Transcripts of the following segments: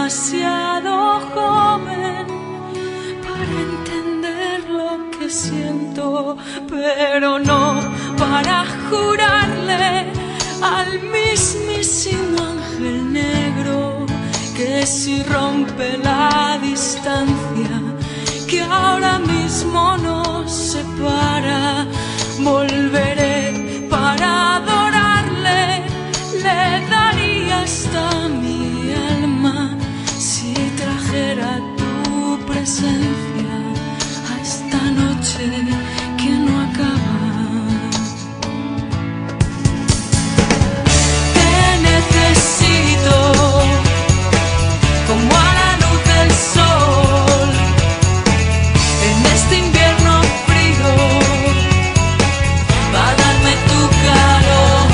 demasiado joven para entender lo que siento, pero no para jurarle al mismísimo ángel negro que si rompe la distancia que ahora mismo nos separa, volveré para adorarle, le daría hasta mi alma si trajera tu presencia a esta noche que no acaba. Te necesito como a la luz del sol en este invierno frío, para darme tu calor.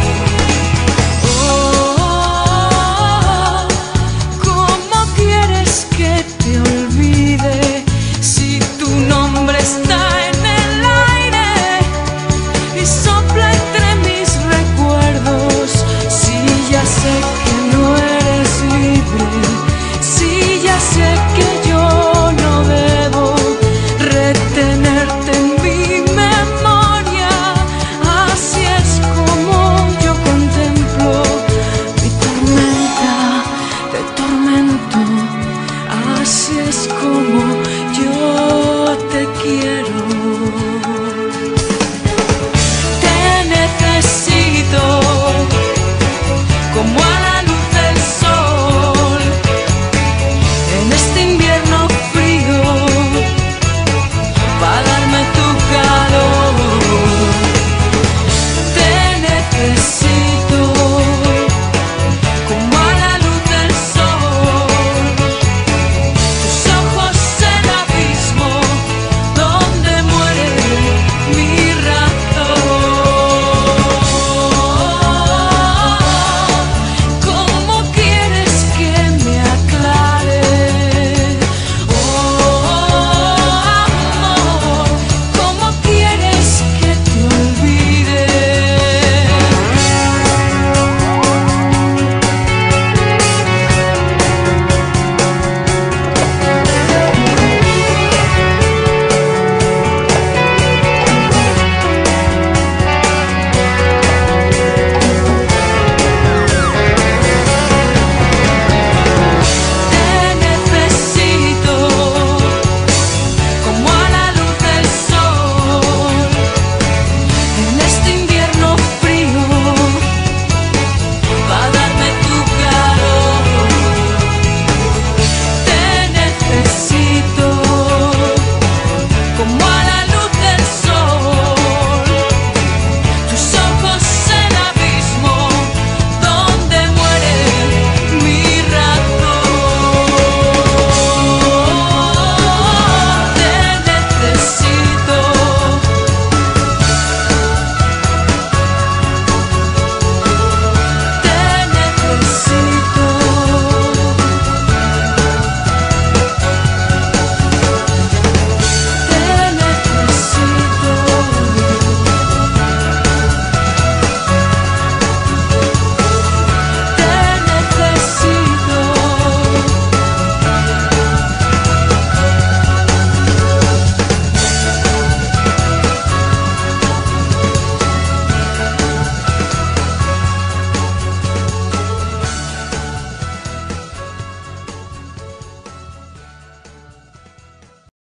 Oh, ¿cómo quieres que te olvide si tu nombre está en el aire y sopla entre mis recuerdos? Si ya sé que no eres libre, si ya sé que yo no debo retenerte en mi memoria, así es como yo contemplo mi tormenta de tormento, así es como